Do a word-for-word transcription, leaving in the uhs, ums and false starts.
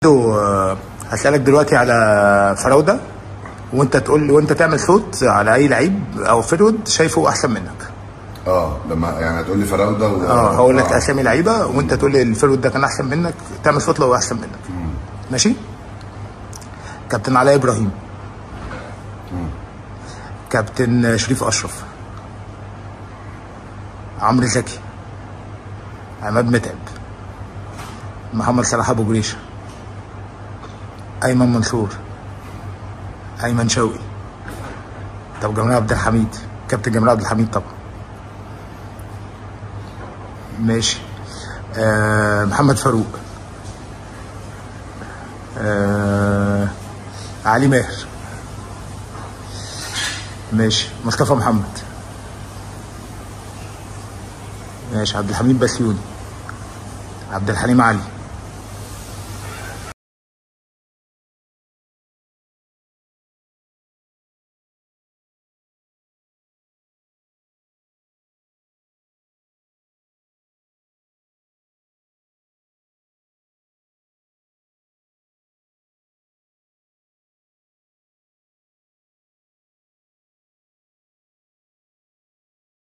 آه، هسألك دلوقتي على فراودة، وانت تقول لي وانت تعمل صوت على اي لعيب او فرود شايفه احسن منك. اه لما يعني هتقول لي فراوده و... اه هقول لك آه. اسامي لعيبه وانت تقول لي الفرود ده كان احسن منك، تعمل صوت لو احسن منك. مم. ماشي. كابتن علاء ابراهيم. مم. كابتن شريف اشرف. عمرو زكي. عماد متعب. محمد صلاح ابو جريشه. ايمن منصور. ايمن شوقي. طب جمال عبد الحميد، كابتن جمال عبد الحميد طبعا. ماشي. آه محمد فاروق. آه علي ماهر. ماشي. مصطفى محمد. ماشي. عبد الحميد بسيوني. عبد الحليم علي.